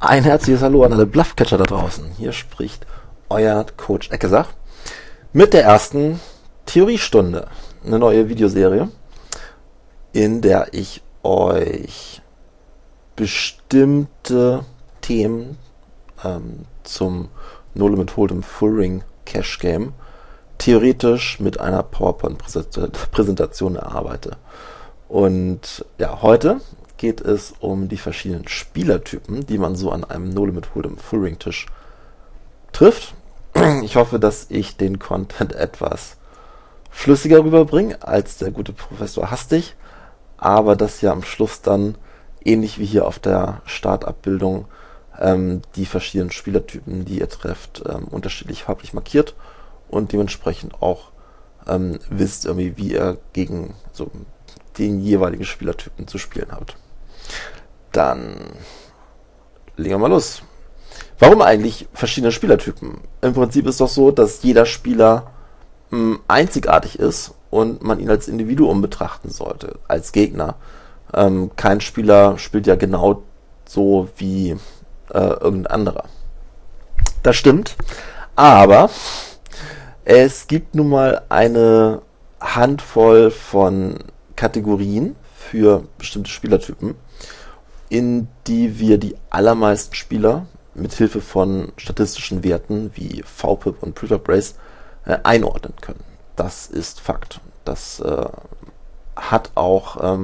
Ein herzliches Hallo an alle Bluffcatcher da draußen. Hier spricht euer Coach Eckesach mit der ersten Theoriestunde. Eine neue Videoserie, in der ich euch bestimmte Themen zum No Limit Hold'em Full Ring Cash Game theoretisch mit einer PowerPoint-Präsentation erarbeite. Und ja, heute geht es um die verschiedenen Spielertypen, die man so an einem No Limit Hold'em Full Ring Tisch trifft. Ich hoffe, dass ich den Content etwas flüssiger rüberbringe als der gute Professor Hastig, aber dass ihr am Schluss dann, ähnlich wie hier auf der Startabbildung, die verschiedenen Spielertypen, die ihr trefft, unterschiedlich farblich markiert und dementsprechend auch wisst, irgendwie, wie ihr gegen so den jeweiligen Spielertypen zu spielen habt. Dann legen wir mal los. Warum eigentlich verschiedene Spielertypen? Im Prinzip ist doch so, dass jeder Spieler einzigartig ist und man ihn als Individuum betrachten sollte, als Gegner. Kein Spieler spielt ja genau so wie irgendein anderer. Das stimmt, aber es gibt nun mal eine Handvoll von Kategorien für bestimmte Spielertypen, in die wir die allermeisten Spieler mit Hilfe von statistischen Werten wie VPIP und Preflop Race einordnen können. Das ist Fakt. Das hat auch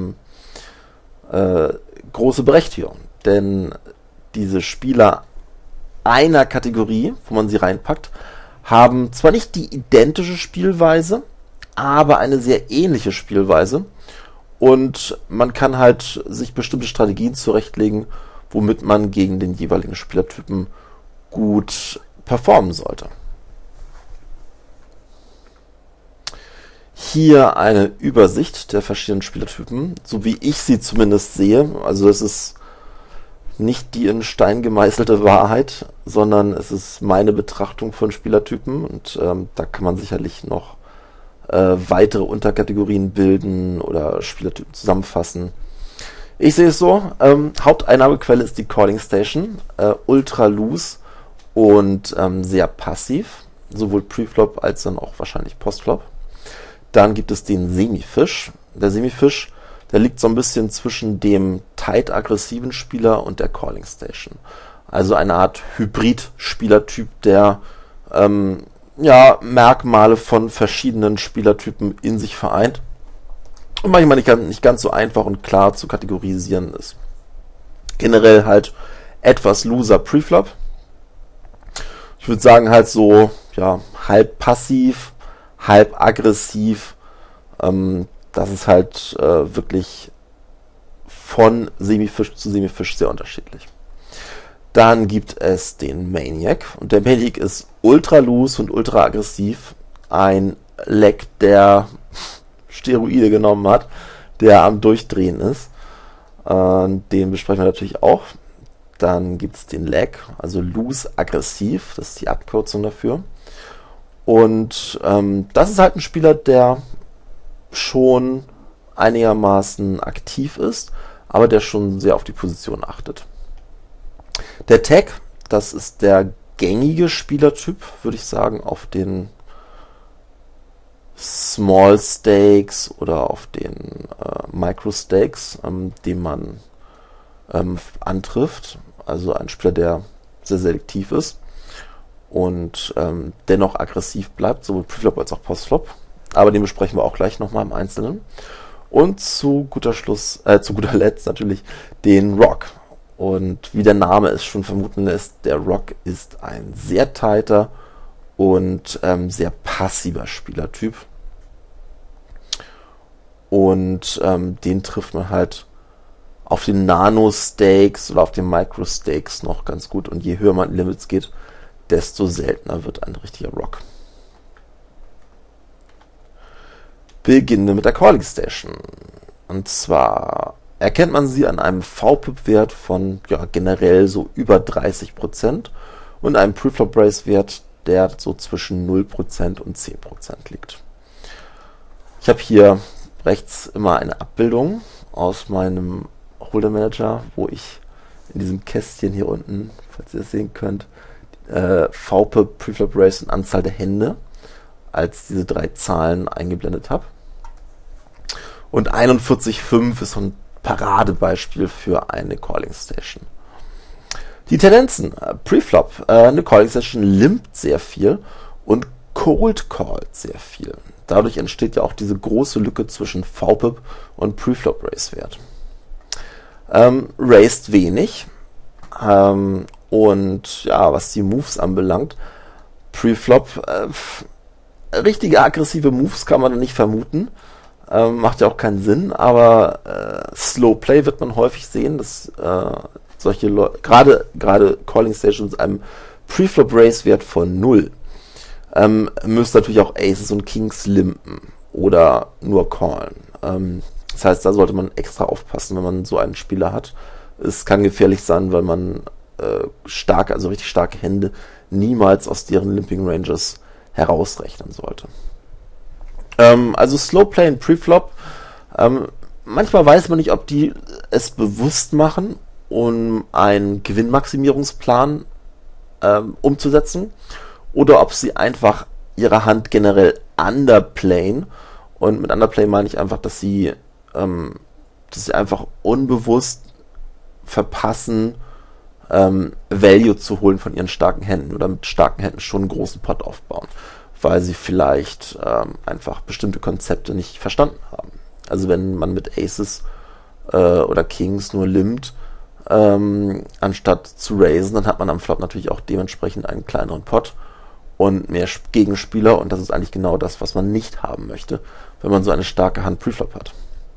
große Berechtigung, denn diese Spieler einer Kategorie, wo man sie reinpackt, haben zwar nicht die identische Spielweise, aber eine sehr ähnliche Spielweise. Und man kann halt sich bestimmte Strategien zurechtlegen, womit man gegen den jeweiligen Spielertypen gut performen sollte. Hier eine Übersicht der verschiedenen Spielertypen, so wie ich sie zumindest sehe. Also es ist nicht die in Stein gemeißelte Wahrheit, sondern es ist meine Betrachtung von Spielertypen und da kann man sicherlich noch weitere Unterkategorien bilden oder Spielertypen zusammenfassen. Ich sehe es so, Haupteinnahmequelle ist die Calling Station, ultra loose und sehr passiv, sowohl Preflop als dann auch wahrscheinlich Postflop. Dann gibt es den Semifisch. Der Semifisch, der liegt so ein bisschen zwischen dem tight-aggressiven Spieler und der Calling Station. Also eine Art Hybrid-Spielertyp, der Merkmale von verschiedenen Spielertypen in sich vereint und manchmal nicht ganz so einfach und klar zu kategorisieren ist. Generell halt etwas loser Preflop. Ich würde sagen halt so, ja, halb passiv, halb aggressiv. Das ist halt wirklich von Semifisch zu Semifisch sehr unterschiedlich. Dann gibt es den Maniac und der Maniac ist ultra loose und ultra aggressiv. Ein Leg, der Steroide genommen hat, der am Durchdrehen ist. Den besprechen wir natürlich auch. Dann gibt es den Leg, also loose aggressiv, das ist die Abkürzung dafür. Und das ist halt ein Spieler, der schon einigermaßen aktiv ist, aber der schon sehr auf die Position achtet. Der Tag, das ist der gängige Spielertyp, würde ich sagen, auf den Small Stakes oder auf den Micro Stakes, den man antrifft. Also ein Spieler, der sehr selektiv ist und dennoch aggressiv bleibt, sowohl Preflop als auch Postflop. Aber den besprechen wir auch gleich nochmal im Einzelnen. Und zu guter Letzt natürlich den Rock. Und wie der Name es schon vermuten lässt, der Rock ist ein sehr tighter und sehr passiver Spielertyp. Und den trifft man halt auf den Nano-Stakes oder auf den Micro-Stakes noch ganz gut. Und je höher man in Limits geht, desto seltener wird ein richtiger Rock. Beginnen wir mit der Calling Station. Und zwar erkennt man sie an einem VPIP-Wert von generell so über 30% und einem Preflop Race Wert, der so zwischen 0% und 10% liegt. Ich habe hier rechts immer eine Abbildung aus meinem Hold'em Manager, wo ich in diesem Kästchen hier unten, falls ihr das sehen könnt, VPIP, Preflop Raise und Anzahl der Hände als diese 3 Zahlen eingeblendet habe. Und 41,5 ist so ein Paradebeispiel für eine Calling Station. Die Tendenzen. Preflop. Eine Calling Station limpt sehr viel und cold callt sehr viel. Dadurch entsteht ja auch diese große Lücke zwischen VPIP und Preflop Raise Wert. Raised wenig. Und ja, was die Moves anbelangt, Preflop, richtige aggressive Moves kann man nicht vermuten. Macht ja auch keinen Sinn, aber Slow Play wird man häufig sehen, dass solche Leute, gerade Calling Stations mit einem Preflop Raise Wert von 0, müssen natürlich auch Aces und Kings limpen oder nur callen. Das heißt, da sollte man extra aufpassen, wenn man so einen Spieler hat. Es kann gefährlich sein, weil man richtig starke Hände niemals aus deren Limping Ranges herausrechnen sollte. Also Slow Play und Preflop, manchmal weiß man nicht, ob die es bewusst machen, um einen Gewinnmaximierungsplan umzusetzen, oder ob sie einfach ihre Hand generell underplayen. Und mit underplay meine ich einfach, dass sie einfach unbewusst verpassen, Value zu holen von ihren starken Händen oder mit starken Händen schon einen großen Pot aufbauen, weil sie vielleicht einfach bestimmte Konzepte nicht verstanden haben. Also wenn man mit Aces oder Kings nur limpt, anstatt zu raisen, dann hat man am Flop natürlich auch dementsprechend einen kleineren Pot und mehr Gegenspieler, und das ist eigentlich genau das, was man nicht haben möchte, wenn man so eine starke Hand Preflop hat.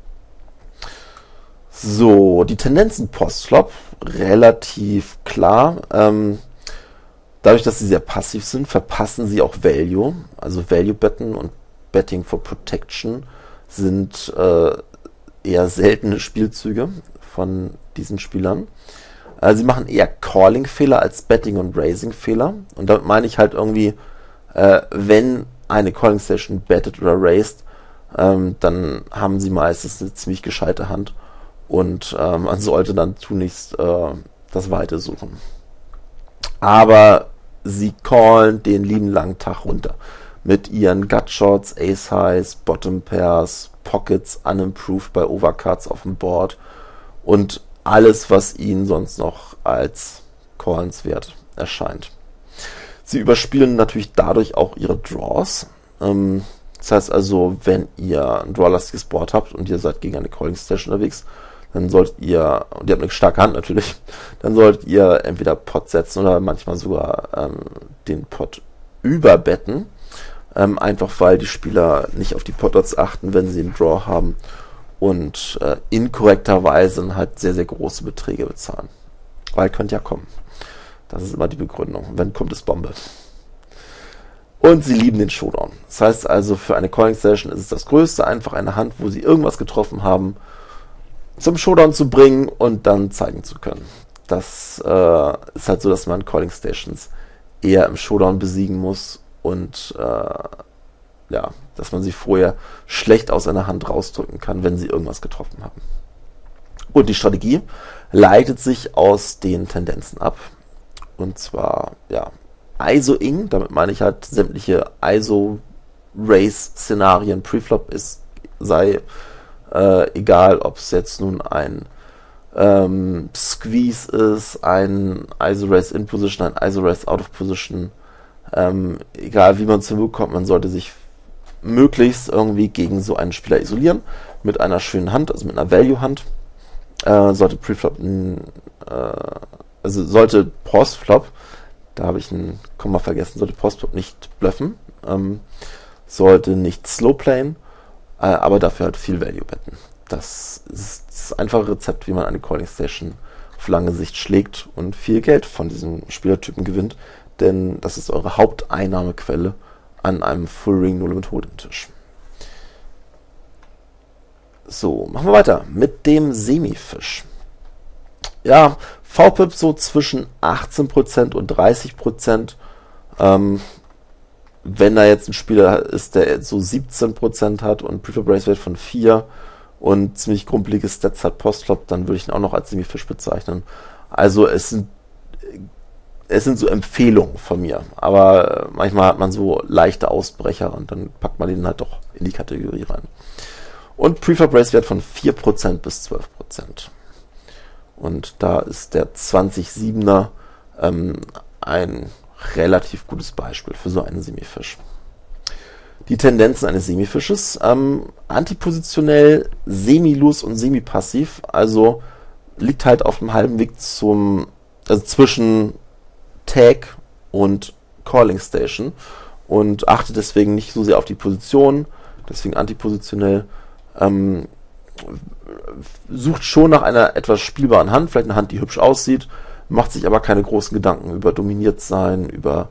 So, die Tendenzen Postflop, relativ klar. Dadurch, dass sie sehr passiv sind, verpassen sie auch Value. Also Value Betten und Betting for Protection sind eher seltene Spielzüge von diesen Spielern. Sie machen eher Calling-Fehler als Betting- und Raising-Fehler. Und damit meine ich halt irgendwie, wenn eine Calling Station bettet oder raised, dann haben sie meistens eine ziemlich gescheite Hand. Und man sollte dann tunlichst das Weite suchen. Aber sie callen den lieben langen Tag runter. Mit ihren Gutshots, Ace Highs, Bottom Pairs, Pockets, unimproved bei Overcards auf dem Board und alles, was ihnen sonst noch als callenswert erscheint. Sie überspielen natürlich dadurch auch ihre Draws. Das heißt also, wenn ihr ein drawlastiges Board habt und ihr seid gegen eine Calling Station unterwegs, dann solltet ihr, und ihr habt eine starke Hand natürlich, dann solltet ihr entweder Pot setzen oder manchmal sogar den Pot überbetten. Einfach weil die Spieler nicht auf die Pot-Odds achten, wenn sie einen Draw haben und inkorrekterweise halt sehr, sehr große Beträge bezahlen. Weil könnte ja kommen. Das ist immer die Begründung. Und wenn kommt, ist Bombe. Und sie lieben den Showdown. Das heißt also, für eine Calling Session ist es das Größte, einfach eine Hand, wo sie irgendwas getroffen haben, zum Showdown zu bringen und dann zeigen zu können. Das ist halt so, dass man Calling Stations eher im Showdown besiegen muss und dass man sie vorher schlecht aus einer Hand rausdrücken kann, wenn sie irgendwas getroffen haben. Und die Strategie leitet sich aus den Tendenzen ab. Und zwar, ISO-Ing, damit meine ich halt sämtliche ISO-Race-Szenarien, Preflop sei egal, ob es jetzt nun ein Squeeze ist, ein ISO-Race in Position, ein ISO-Race out of Position, egal wie man es hinbekommt, man sollte sich möglichst irgendwie gegen so einen Spieler isolieren, mit einer schönen Hand, also mit einer Value-Hand. Sollte Preflop, sollte Postflop, da habe ich ein Komma vergessen, sollte Postflop nicht bluffen, sollte nicht slow playen, aber dafür halt viel Value betten. Das ist das einfache Rezept, wie man eine Calling Station auf lange Sicht schlägt und viel Geld von diesem Spielertypen gewinnt, denn das ist eure Haupteinnahmequelle an einem Full Ring No Limit Hold'em Tisch. So, machen wir weiter mit dem Semifisch. Ja, VPIP so zwischen 18% und 30%. Wenn da jetzt ein Spieler ist, der so 17% hat und Preflop Raise Wert von 4 und ziemlich grumpelige Stats hat Postflop, dann würde ich ihn auch noch als Semifisch bezeichnen. Also es sind so Empfehlungen von mir, aber manchmal hat man so leichte Ausbrecher und dann packt man den halt doch in die Kategorie rein. Und Preflop Race Wert von 4% bis 12%. Und da ist der 20-7er ein relativ gutes Beispiel für so einen Semifisch. Die Tendenzen eines Semifisches: antipositionell, semi-loose und semi-passiv, also liegt halt auf dem halben Weg zwischen Tag und Calling Station und achtet deswegen nicht so sehr auf die Position, deswegen antipositionell, sucht schon nach einer etwas spielbaren Hand, vielleicht eine Hand, die hübsch aussieht, macht sich aber keine großen Gedanken über dominiert sein, über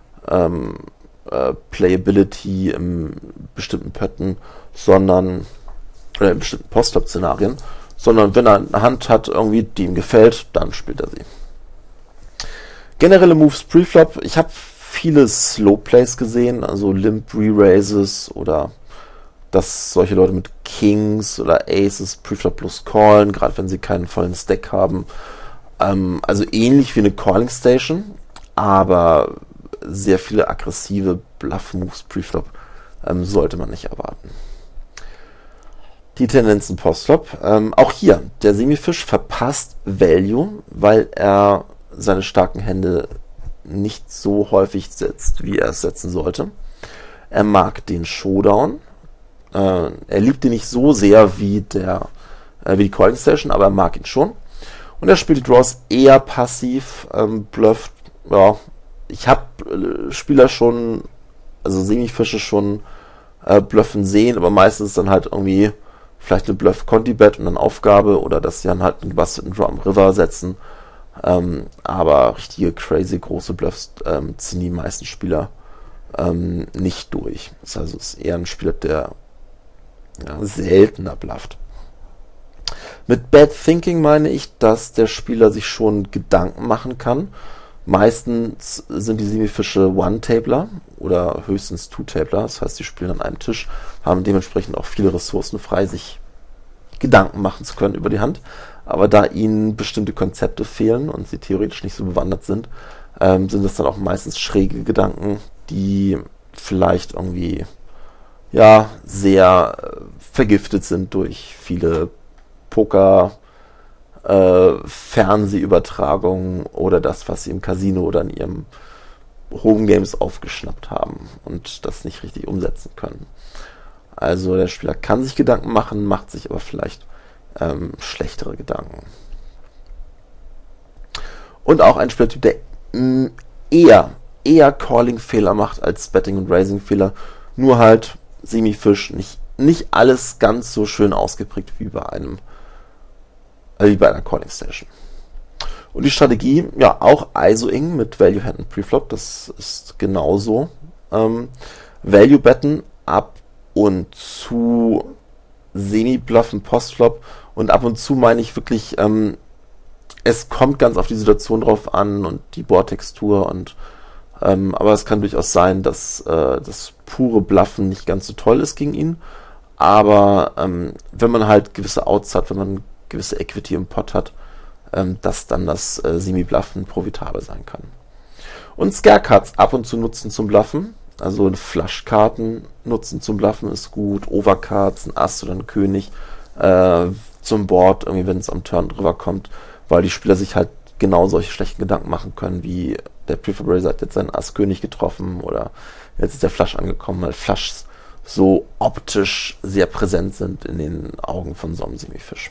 Playability in bestimmten Pötten, sondern in bestimmten Post-Flop-Szenarien, sondern wenn er eine Hand hat, irgendwie, die ihm gefällt, dann spielt er sie. Generelle Moves Preflop: Ich habe viele Slow Plays gesehen, also Limp Re-Raises oder dass solche Leute mit Kings oder Aces Preflop plus callen, gerade wenn sie keinen vollen Stack haben. Also ähnlich wie eine Calling Station, aber sehr viele aggressive Bluff-Moves Preflop sollte man nicht erwarten. Die Tendenzen Postflop: auch hier, der Semifisch verpasst Value, weil er seine starken Hände nicht so häufig setzt, wie er es setzen sollte. Er mag den Showdown. Er liebt ihn nicht so sehr wie die Calling Station, aber er mag ihn schon. Und er spielt die Draws eher passiv, blufft. Ja, ich habe Spieler schon, also Semifische schon bluffen sehen, aber meistens dann halt irgendwie vielleicht eine Bluff-Conti-Bet und dann Aufgabe oder dass sie dann halt einen gebastelten Draw am River setzen. Aber richtige crazy große Bluffs ziehen die meisten Spieler nicht durch. Das heißt, es ist eher ein Spieler, der seltener blufft. Mit Bad Thinking meine ich, dass der Spieler sich schon Gedanken machen kann. Meistens sind die Semifische One-Tabler oder höchstens Two-Tabler. Das heißt, sie spielen an einem Tisch, haben dementsprechend auch viele Ressourcen frei, sich Gedanken machen zu können über die Hand. Aber da ihnen bestimmte Konzepte fehlen und sie theoretisch nicht so bewandert sind, sind das dann auch meistens schräge Gedanken, die vielleicht irgendwie sehr vergiftet sind durch viele Fernsehübertragungen oder das, was sie im Casino oder in ihrem Home Games aufgeschnappt haben und das nicht richtig umsetzen können. Also der Spieler kann sich Gedanken machen, macht sich aber vielleicht schlechtere Gedanken. Und auch ein Spielertyp, der eher Calling-Fehler macht als Betting- und Raising-Fehler, nur halt Semifisch, nicht alles ganz so schön ausgeprägt wie bei einer Calling Station. Und die Strategie, auch ISO-Ing mit Value Hand und Preflop, das ist genauso. Value Betten ab und zu Semi-Bluffen Postflop und ab und zu meine ich wirklich, es kommt ganz auf die Situation drauf an und die Boardtextur und aber es kann durchaus sein, dass das pure Bluffen nicht ganz so toll ist gegen ihn. Aber wenn man halt gewisse Outs hat, wenn man gewisse Equity im Pot hat, dass dann das Semi-Bluffen profitabel sein kann. Und Scare-Cards ab und zu nutzen zum Bluffen. Also Flush-Karten nutzen zum Bluffen ist gut. Overcards, ein Ass oder ein König zum Board, irgendwie wenn es am Turn drüber kommt, weil die Spieler sich halt genau solche schlechten Gedanken machen können, wie der Preflop Raiser hat jetzt seinen Ass-König getroffen oder jetzt ist der Flush angekommen, weil Flushs so optisch sehr präsent sind in den Augen von so einem Semifisch.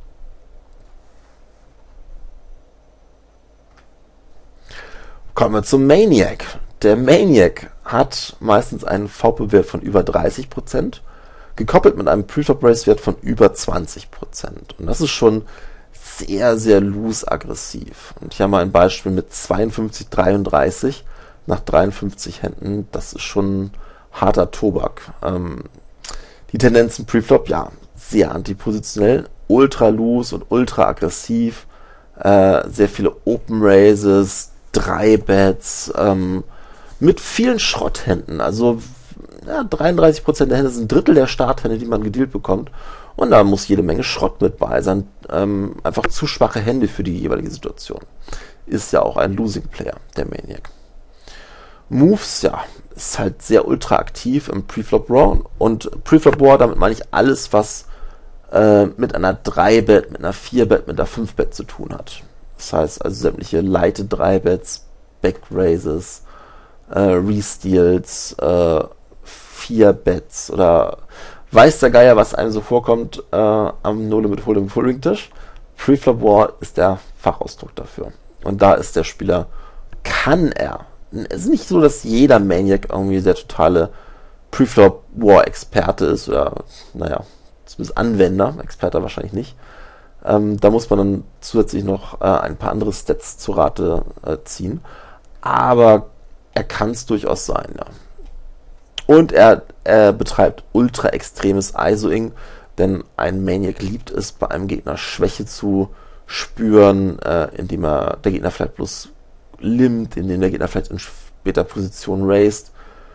Kommen wir zum Maniac. Der Maniac hat meistens einen VP-Wert von über 30%, gekoppelt mit einem Preflop-Raise-Wert von über 20%. Und das ist schon sehr, sehr loose aggressiv. Und ich habe mal ein Beispiel mit 52,33 nach 53 Händen. Das ist schon harter Tobak. Die Tendenzen Preflop, sehr antipositionell, ultra loose und ultra aggressiv. Sehr viele Open Raises, 3 Bets, mit vielen Schrotthänden. Also 33% der Hände sind ein Drittel der Starthände, die man gedealt bekommt. Und da muss jede Menge Schrott mit bei sein. Einfach zu schwache Hände für die jeweilige Situation. Ist ja auch ein Losing Player, der Maniac. Moves, ja, ist halt sehr ultra aktiv im Preflop Raw. Und Preflop War, damit meine ich alles, was mit einer 3-Bet, mit einer 4-Bet, mit einer 5-Bet zu tun hat. Das heißt also sämtliche leite 3-Bets, Backraises, Resteals, 4-Bets oder weiß der Geier, was einem so vorkommt am No-Limit Hold'em Full-Ring-Tisch. Preflop War ist der Fachausdruck dafür. Und da ist der Spieler, kann er. Es ist nicht so, dass jeder Maniac irgendwie der totale Preflop War Experte ist oder, naja, zumindest Anwender, Experte wahrscheinlich nicht. Da muss man dann zusätzlich noch ein paar andere Stats zu Rate ziehen. Aber er kann es durchaus sein, ja. Und er betreibt ultra extremes ISOing, denn ein Maniac liebt es, bei einem Gegner Schwäche zu spüren, indem der Gegner vielleicht bloß limmt, indem der Gegner vielleicht in später Position raised.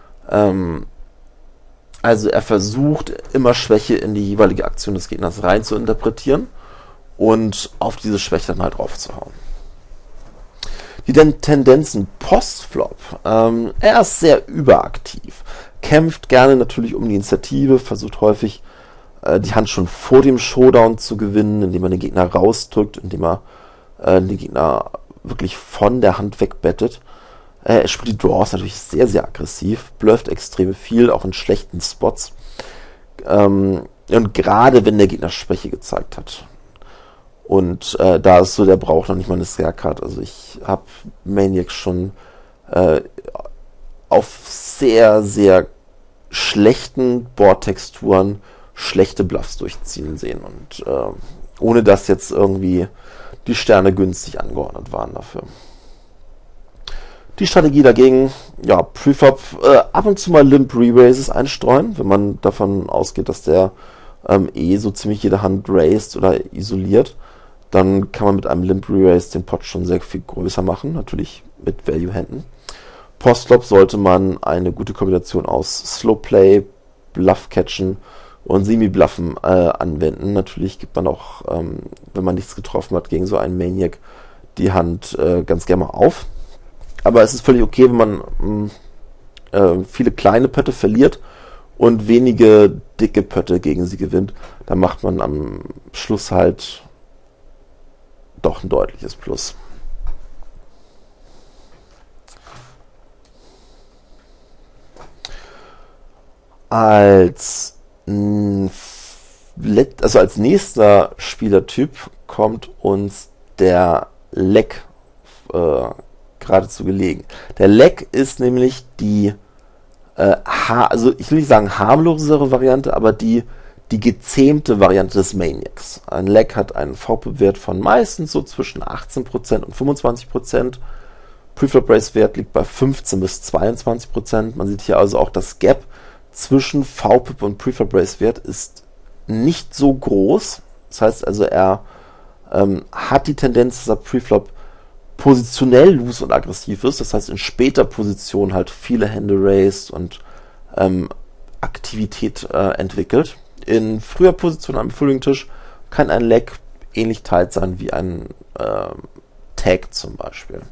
Also er versucht immer Schwäche in die jeweilige Aktion des Gegners rein zu interpretieren und auf diese Schwäche dann halt draufzuhauen. Die Tendenzen Postflop. Er ist sehr überaktiv. Kämpft gerne natürlich um die Initiative, versucht häufig die Hand schon vor dem Showdown zu gewinnen, indem er den Gegner rausdrückt, indem er den Gegner wirklich von der Hand wegbettet. Er spielt die Draws natürlich sehr, sehr aggressiv, blufft extrem viel, auch in schlechten Spots. Und gerade wenn der Gegner Schwäche gezeigt hat. Und da ist so, der braucht noch nicht mal eine Scare-Card. Also ich habe Maniacs schon auf sehr, sehr schlechten Boardtexturen schlechte Bluffs durchziehen sehen. Und ohne dass jetzt irgendwie die Sterne günstig angeordnet waren dafür. Die Strategie dagegen, ja, Preflop ab und zu mal Limp Re-Raises einstreuen, wenn man davon ausgeht, dass der so ziemlich jede Hand raised oder isoliert. Dann kann man mit einem Limp Re-Raise den Pot schon sehr viel größer machen, natürlich mit Value-Händen. Postflop sollte man eine gute Kombination aus Slow Play, Bluff Catchen und Semi-Bluffen anwenden. Natürlich gibt man auch, wenn man nichts getroffen hat, gegen so einen Maniac die Hand ganz gerne mal auf. Aber es ist völlig okay, wenn man viele kleine Pötte verliert und wenige dicke Pötte gegen sie gewinnt. Da macht man am Schluss halt doch ein deutliches Plus. Als nächster Spielertyp kommt uns der Leg geradezu gelegen. Der Leg ist nämlich die also ich will nicht sagen harmlosere Variante, aber die gezähmte Variante des Maniacs. Ein Leg hat einen VP-Wert von meistens so zwischen 18% und 25%. Preflop-Raise-Wert liegt bei 15 bis 22%. Man sieht hier also auch, das Gap zwischen VPIP und Preflop-Raise-Wert ist nicht so groß. Das heißt also, er hat die Tendenz, dass er Preflop positionell loose und aggressiv ist. Das heißt, in später Position halt viele Hände raised und Aktivität entwickelt. In früher Position am Full-Ring-Tisch kann ein Leg ähnlich tight sein wie ein Tag zum Beispiel.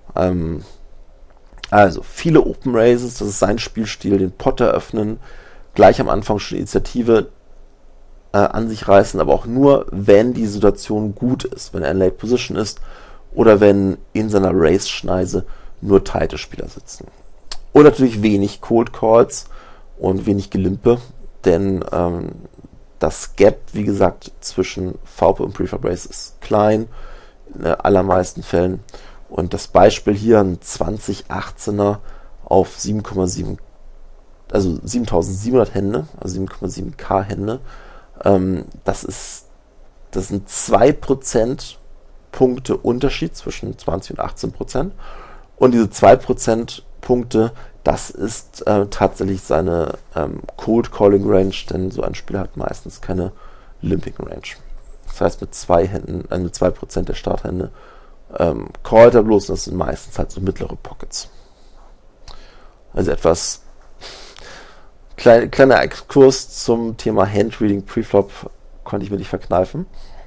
Also viele Open Raises, das ist sein Spielstil, den Pot eröffnen, gleich am Anfang schon die Initiative an sich reißen, aber auch nur, wenn die Situation gut ist, wenn er in Late Position ist oder wenn in seiner Race-Schneise nur tighte Spieler sitzen. Und natürlich wenig Cold Calls und wenig Gelimpe, denn das Gap, wie gesagt, zwischen VP und Preflop Raise ist klein, in den allermeisten Fällen. Und das Beispiel hier, ein 2018er auf 7,7, also 7700 Hände, also 7,7k Hände, das sind 2% Punkte Unterschied zwischen 20 und 18%. Und diese 2% Punkte, das ist tatsächlich seine Cold Calling Range, denn so ein Spieler hat meistens keine Limping Range. Das heißt, mit 2% der Starthände callt er bloß, und das sind meistens halt so mittlere Pockets. Also kleiner Exkurs zum Thema Handreading Preflop konnte ich mir nicht verkneifen.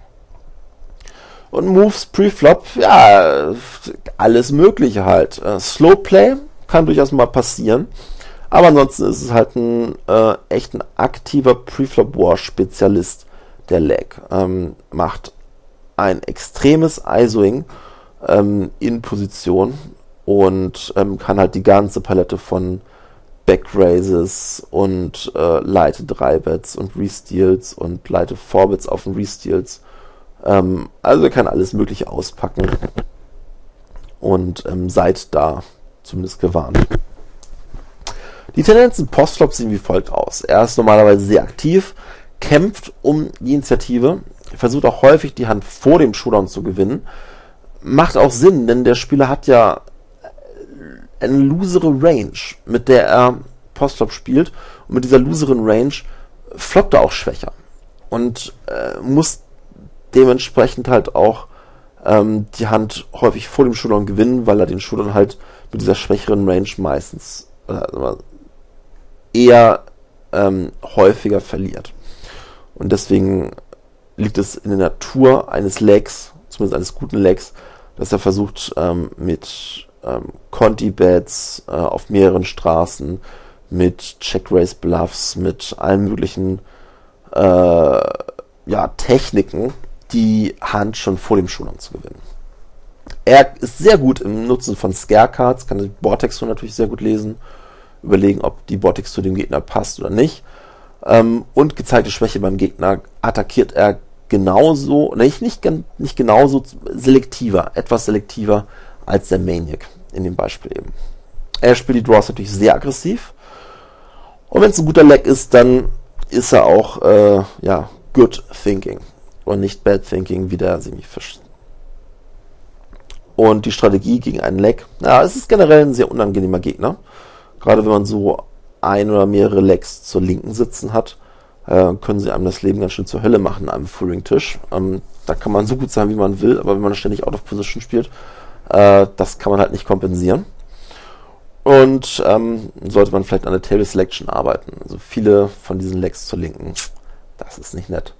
Und Moves Preflop, ja, alles Mögliche halt. Slow Play kann durchaus mal passieren. Aber ansonsten ist es halt echt ein aktiver Preflop-War-Spezialist, der Leg. Macht ein extremes ISOing in Position und kann halt die ganze Palette von Backraises und Leite 3-Bets und Resteals und Leite 4-Bets auf den Resteals. Also er kann alles Mögliche auspacken und seid da zumindest gewarnt. Die Tendenzen Postflop sehen wie folgt aus. Er ist normalerweise sehr aktiv, kämpft um die Initiative, versucht auch häufig die Hand vor dem Showdown zu gewinnen. Macht auch Sinn, denn der Spieler hat ja eine losere Range, mit der er Postflop spielt. Und mit dieser loseren Range floppt er auch schwächer. Und muss dementsprechend halt auch die Hand häufig vor dem Showdown gewinnen, weil er den Showdown halt mit dieser schwächeren Range meistens eher häufiger verliert. Und deswegen liegt es in der Natur eines Legs, zumindest eines guten Legs, dass er versucht mit Conti-Bets auf mehreren Straßen, mit Check-Raise-Bluffs, mit allen möglichen Techniken, die Hand schon vor dem Showdown zu gewinnen. Er ist sehr gut im Nutzen von Scare-Cards, kann die Boardtextur natürlich sehr gut lesen, überlegen, ob die Boardtextur dem Gegner passt oder nicht. Und gezeigte Schwäche beim Gegner attackiert er genauso, nicht genauso selektiver, etwas selektiver als der Maniac in dem Beispiel eben. Er spielt die Draws natürlich sehr aggressiv. Und wenn es ein guter Leg ist, dann ist er auch good thinking und nicht bad thinking wie der Semifisch. Und die Strategie gegen einen Leg, es ist generell ein sehr unangenehmer Gegner. Gerade wenn man so ein oder mehrere Legs zur Linken sitzen hat, können sie einem das Leben ganz schön zur Hölle machen an einem Full-Ring-Tisch. Da kann man so gut sein, wie man will, aber wenn man ständig out of position spielt, das kann man halt nicht kompensieren. Und sollte man vielleicht an der Table Selection arbeiten. Also viele von diesen Legs zur Linken, das ist nicht nett.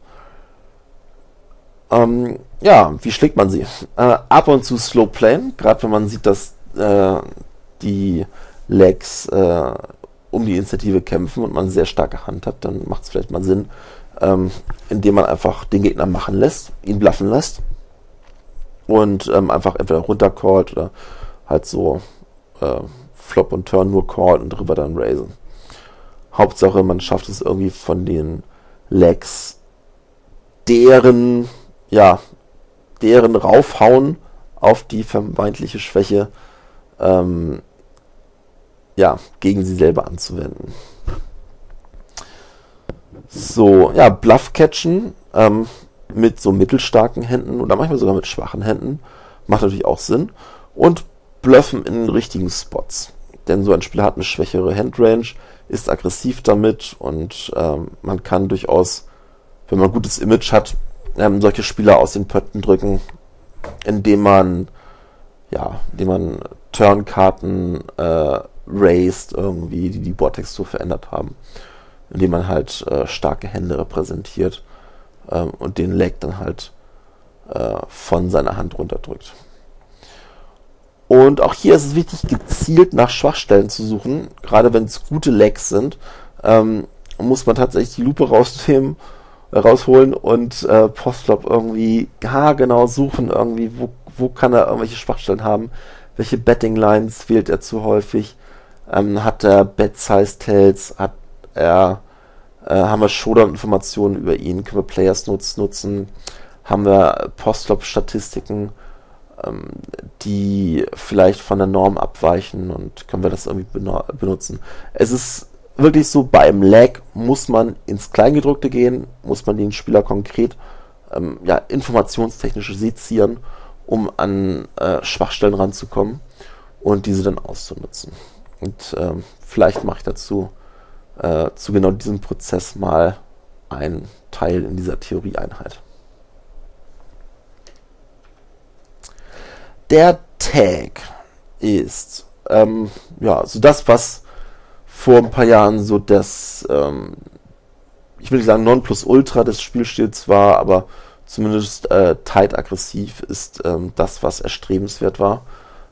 Wie schlägt man sie? Ab und zu Slow Play, gerade wenn man sieht, dass die Legs um die Initiative kämpfen und man eine sehr starke Hand hat, dann macht es vielleicht mal Sinn, indem man einfach den Gegner machen lässt, ihn bluffen lässt und einfach entweder runtercallt oder halt so Flop und Turn nur callt und River dann raisen. Hauptsache, man schafft es irgendwie von den Legs deren Raufhauen auf die vermeintliche Schwäche gegen sie selber anzuwenden. So, Bluff catchen mit so mittelstarken Händen oder manchmal sogar mit schwachen Händen macht natürlich auch Sinn. Und bluffen in den richtigen Spots. Denn so ein Spieler hat eine schwächere Handrange, ist aggressiv damit und man kann durchaus, wenn man ein gutes Image hat, solche Spieler aus den Pötten drücken, indem man Turnkarten raised irgendwie, die Boardtextur verändert haben, indem man halt starke Hände repräsentiert und den Leg dann halt von seiner Hand runterdrückt. Und auch hier ist es wichtig, gezielt nach Schwachstellen zu suchen. Gerade wenn es gute Legs sind, muss man tatsächlich die Lupe rausholen und Postflop irgendwie genau suchen, irgendwie, wo kann er irgendwelche Schwachstellen haben, welche Betting Lines wählt er zu häufig, hat er Bet Size Tails, haben wir Showdown-Informationen über ihn, können wir Players Notes nutzen, haben wir Postflop-Statistiken, die vielleicht von der Norm abweichen und können wir das irgendwie benutzen. Es ist wirklich so, bei einem Leg muss man ins Kleingedruckte gehen, muss man den Spieler konkret informationstechnisch sezieren, um an Schwachstellen ranzukommen und diese dann auszunutzen. Und vielleicht mache ich dazu zu genau diesem Prozess mal einen Teil in dieser Theorieeinheit. Der Tag ist so das, was vor ein paar Jahren so das ich will nicht sagen Nonplusultra des Spielstils war, aber zumindest tight aggressiv ist das, was erstrebenswert war.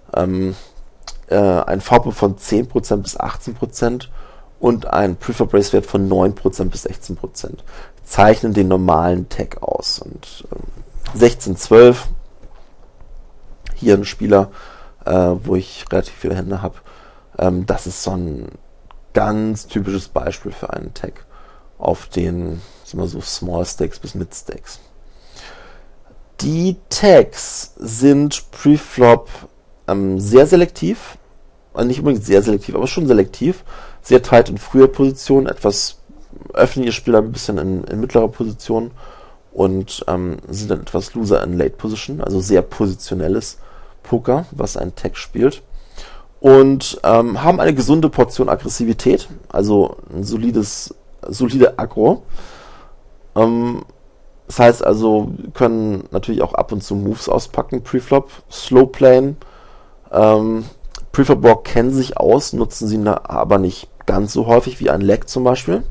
Ein VP von 10% bis 18% und ein Preflop Race Wert von 9% bis 16% zeichnen den normalen Tag aus. Und 16-12, hier ein Spieler, wo ich relativ viele Hände habe, das ist so ein ganz typisches Beispiel für einen Tag auf den, sagen wir so, Small Stakes bis Mid Stakes. Die Tags sind Preflop sehr selektiv, nicht unbedingt sehr selektiv, aber schon selektiv, sehr tight in früher Position, etwas öffnen ihr Spieler ein bisschen in mittlerer Position und sind dann etwas loser in Late Position, also sehr positionelles Poker, was ein Tag spielt. Und haben eine gesunde Portion Aggressivität, also ein solide Aggro. Das heißt also, können natürlich auch ab und zu Moves auspacken, Preflop, Slow Playen. Preflop Board kennen sich aus, nutzen sie aber nicht ganz so häufig wie ein Leg zum Beispiel.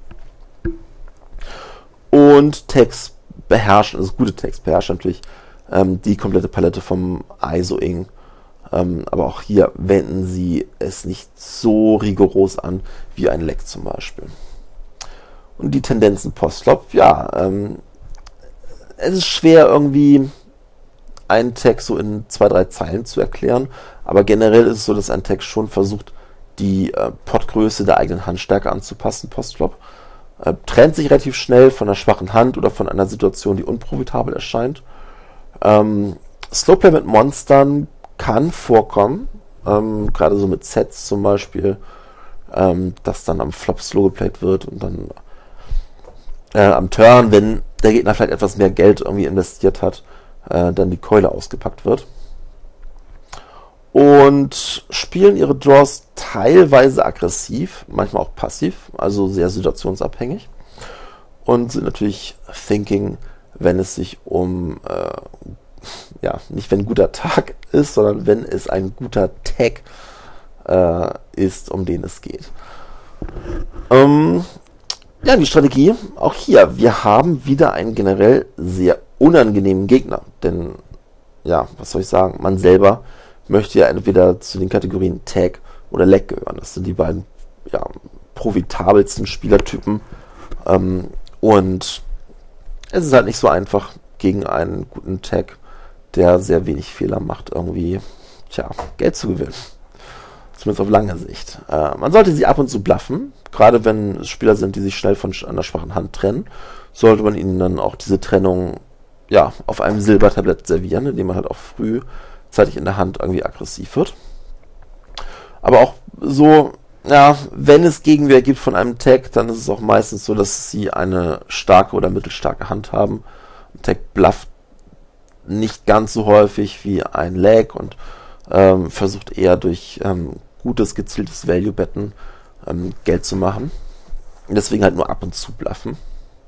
Und Tags beherrschen, also gute Tags beherrschen natürlich die komplette Palette vom ISOing. Aber auch hier wenden sie es nicht so rigoros an wie ein Leg zum Beispiel. Und die Tendenzen Postflop, ja, es ist schwer irgendwie einen Tag so in 2-3 Zeilen zu erklären, aber generell ist es so, dass ein Tag schon versucht, die Potgröße der eigenen Handstärke anzupassen, Postflop. Trennt sich relativ schnell von einer schwachen Hand oder von einer Situation, die unprofitabel erscheint. Slowplay mit Monstern kann vorkommen, gerade so mit Sets zum Beispiel, dass dann am Flop slow geplayt wird und dann am Turn, wenn der Gegner vielleicht etwas mehr Geld irgendwie investiert hat, dann die Keule ausgepackt wird. Und spielen ihre Draws teilweise aggressiv, manchmal auch passiv, also sehr situationsabhängig. Und sind natürlich thinking, wenn es sich um, nicht wenn ein guter Tag ist, sondern wenn es ein guter Tag ist, um den es geht. Die Strategie, auch hier, wir haben wieder einen generell sehr unangenehmen Gegner, denn, ja, was soll ich sagen, man selber möchte ja entweder zu den Kategorien Tag oder Leg gehören. Das sind die beiden profitabelsten Spielertypen. Und es ist halt nicht so einfach, gegen einen guten Tag, der sehr wenig Fehler macht, irgendwie Geld zu gewinnen. Zumindest auf lange Sicht. Man sollte sie ab und zu bluffen. Gerade wenn es Spieler sind, die sich schnell von einer schwachen Hand trennen, sollte man ihnen dann auch diese Trennung auf einem Silbertablett servieren, indem man halt auch frühzeitig in der Hand irgendwie aggressiv wird. Aber auch so, wenn es Gegenwehr gibt von einem Tag, dann ist es auch meistens so, dass sie eine starke oder mittelstarke Hand haben. Ein Tag blufft nicht ganz so häufig wie ein Leg und versucht eher durch gutes, gezieltes Value-Betten Geld zu machen. Und deswegen halt nur ab und zu bluffen.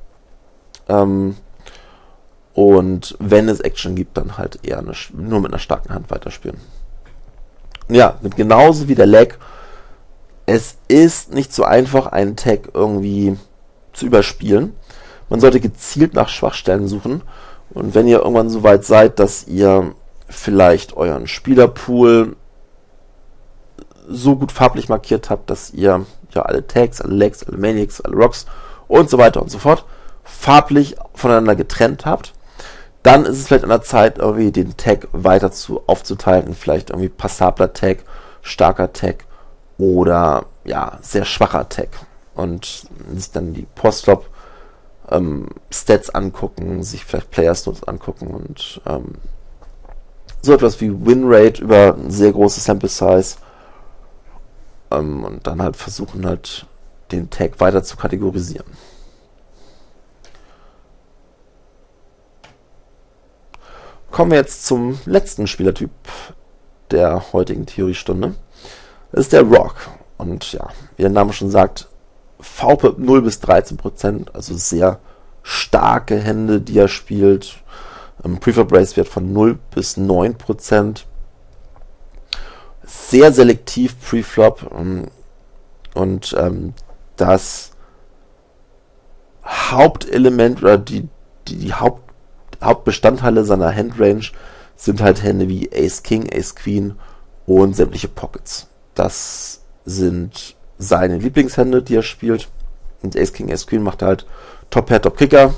Und wenn es Action gibt, dann halt eher nur mit einer starken Hand weiterspielen. Ja, genauso wie der Leg. Es ist nicht so einfach, einen Tag irgendwie zu überspielen. Man sollte gezielt nach Schwachstellen suchen. Und wenn ihr irgendwann so weit seid, dass ihr vielleicht euren Spielerpool so gut farblich markiert habt, dass ihr alle Tags, alle Legs, alle Maniacs, alle Rocks und so weiter und so fort farblich voneinander getrennt habt, dann ist es vielleicht an der Zeit, irgendwie den Tag weiter aufzuteilen in vielleicht irgendwie passabler Tag, starker Tag oder sehr schwacher Tag. Und sich dann die Postflop Stats angucken, sich vielleicht Players Notes angucken und so etwas wie Winrate über ein sehr großes Sample Size und dann halt versuchen halt den Tag weiter zu kategorisieren. Kommen wir jetzt zum letzten Spielertyp der heutigen Theoriestunde. Das ist der Rock. Und wie der Name schon sagt, VP 0 bis 13%, also sehr starke Hände, die er spielt. Preflop Race Wert von 0 bis 9%. Sehr selektiv Preflop. Und das Hauptelement oder die Hauptbestandteile seiner Handrange sind halt Hände wie Ace King, Ace Queen und sämtliche Pockets. Das sind seine Lieblingshände, die er spielt. Und Ace King, Ace Queen macht halt Top Pair, Top Kicker.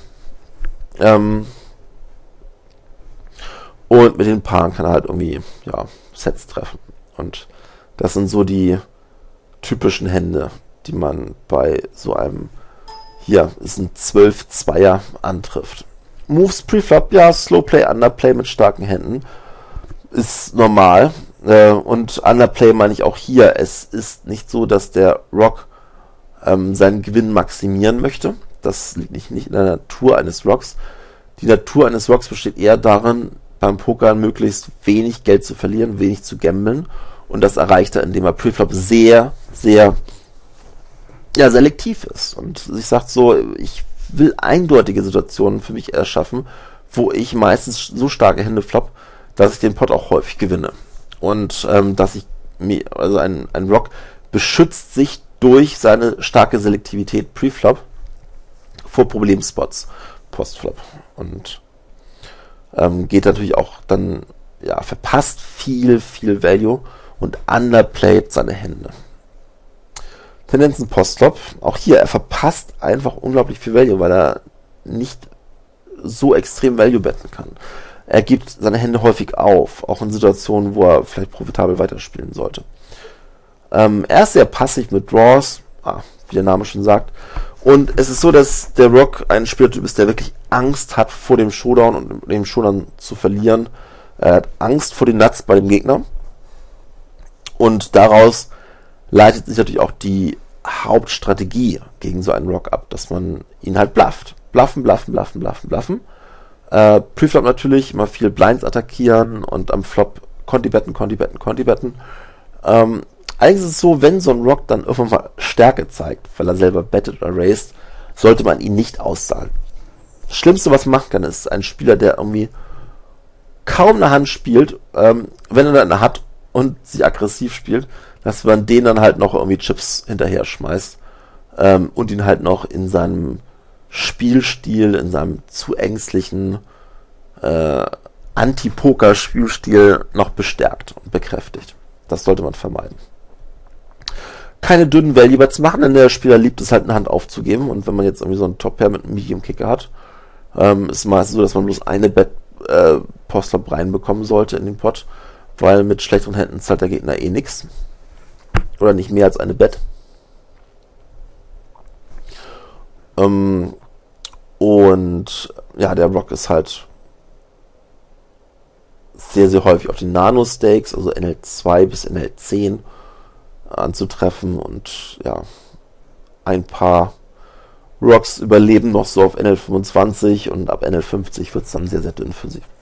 Und mit den Paaren kann er halt irgendwie, ja, Sets treffen. Und das sind so die typischen Hände, die man bei so einem, hier ist ein 12-2er antrifft. Moves Preflop, ja, Slowplay, Underplay mit starken Händen ist normal. Und Underplay meine ich auch hier. Es ist nicht so, dass der Rock seinen Gewinn maximieren möchte. Das liegt nicht in der Natur eines Rocks. Die Natur eines Rocks besteht eher darin, beim Pokern möglichst wenig Geld zu verlieren, wenig zu gamblen. Und das erreicht er, indem er Preflop sehr, sehr selektiv ist. Und sich sagt so, ich will eindeutige Situationen für mich erschaffen, wo ich meistens so starke Hände flop, dass ich den Pot auch häufig gewinne. Und dass ich mir, also ein Rock beschützt sich durch seine starke Selektivität Preflop vor Problemspots Postflop. Und geht natürlich auch dann, ja, verpasst viel Value und underplayt seine Hände. Tendenzen Postflop, auch hier, er verpasst einfach unglaublich viel Value, weil er nicht so extrem Value betten kann. Er gibt seine Hände häufig auf, auch in Situationen, wo er vielleicht profitabel weiterspielen sollte. Er ist sehr passiv mit Draws, wie der Name schon sagt. Und es ist so, dass der Rock ein Spielertyp ist, der wirklich Angst hat vor dem Showdown und dem Showdown zu verlieren. Er hat Angst vor den Nuts bei dem Gegner. Und daraus leitet sich natürlich auch die Hauptstrategie gegen so einen Rock ab, dass man ihn halt blufft. Bluffen. Preflop natürlich, immer viel Blinds attackieren und am Flop Conti betten. Eigentlich ist es so, wenn so ein Rock dann irgendwann mal Stärke zeigt, weil er selber bettet oder raised, sollte man ihn nicht auszahlen. Das Schlimmste, was man machen kann, ist ein Spieler, der irgendwie kaum eine Hand spielt, wenn er eine hat und sie aggressiv spielt, dass man den dann halt noch irgendwie Chips hinterher schmeißt und ihn halt noch in seinem Spielstil, in seinem zu ängstlichen Anti-Poker-Spielstil noch bestärkt und bekräftigt. Das sollte man vermeiden. Keine dünnen Value-Bets machen, denn der Spieler liebt es halt, eine Hand aufzugeben. Und wenn man jetzt irgendwie so einen Top-Pair mit einem Medium-Kicker hat, ist meistens so, dass man bloß eine Bet-Postflop reinbekommen sollte in den Pot, weil mit schlechteren Händen zahlt der Gegner eh nix. Oder nicht mehr als eine Bet. Und ja, der Rock ist halt sehr, sehr häufig auf den Nano-Stakes, also NL2 bis NL10 anzutreffen, und ja, ein paar Rocks überleben noch so auf NL25 und ab NL50 wird es dann sehr, sehr dünn für sie.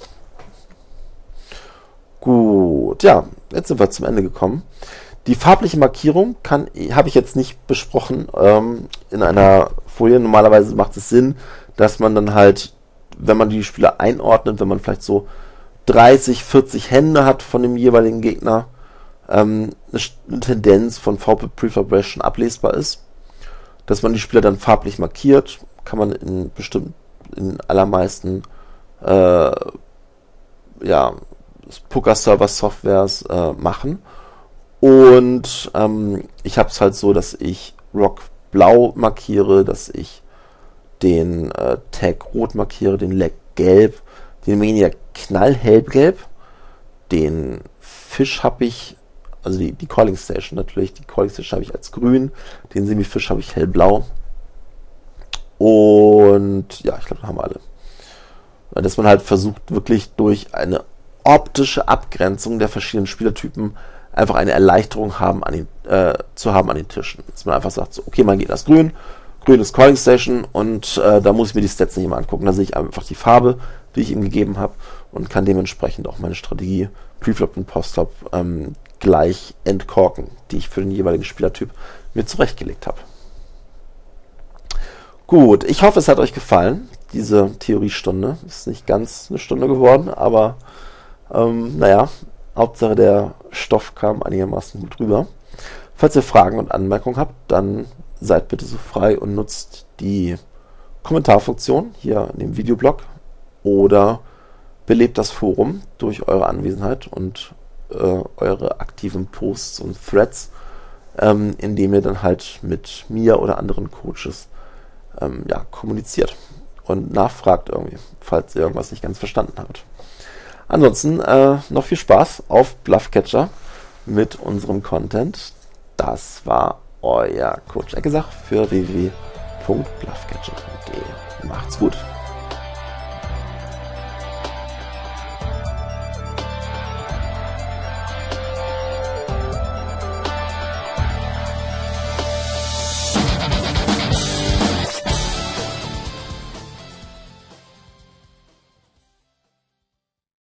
Gut, ja, jetzt sind wir zum Ende gekommen. Die farbliche Markierung habe ich jetzt nicht besprochen in einer Folie. Normalerweise macht es Sinn, dass man dann halt, wenn man die Spieler einordnet, wenn man vielleicht so 30, 40 Hände hat von dem jeweiligen Gegner, eine Tendenz von VP Preflop schon ablesbar ist, dass man die Spieler dann farblich markiert, kann man in allermeisten Poker-Server-Softwares machen. Und ich habe es halt so, dass ich Rock blau markiere, dass ich den Tag rot markiere, den Leg gelb, den Maniac knallhellgelb, den Fisch habe ich, also die Calling Station natürlich, die Calling Station habe ich als grün, den Semifisch habe ich hellblau. Und ja, ich glaube, das haben wir alle. Dass man halt versucht, wirklich durch eine optische Abgrenzung der verschiedenen Spielertypen einfach eine Erleichterung zu haben an den Tischen. Dass man einfach sagt, so, okay, mein Gegner ist grün ist Calling Station, und da muss ich mir die Stats nicht mehr angucken. Da sehe ich einfach die Farbe, die ich ihm gegeben habe, und kann dementsprechend auch meine Strategie Preflop und Postflop gleich entkorken, die ich für den jeweiligen Spielertyp mir zurechtgelegt habe. Gut, ich hoffe, es hat euch gefallen, diese Theoriestunde. Ist nicht ganz eine Stunde geworden, aber Hauptsache der Stoff kam einigermaßen gut rüber. Falls ihr Fragen und Anmerkungen habt, dann seid bitte so frei und nutzt die Kommentarfunktion hier in dem Videoblog oder belebt das Forum durch eure Anwesenheit und eure aktiven Posts und Threads, indem ihr dann halt mit mir oder anderen Coaches kommuniziert und nachfragt irgendwie, falls ihr irgendwas nicht ganz verstanden habt. Ansonsten noch viel Spaß auf Bluffcatcher mit unserem Content. Das war euer Coach Eggesach für www.bluffcatcher.de. Macht's gut.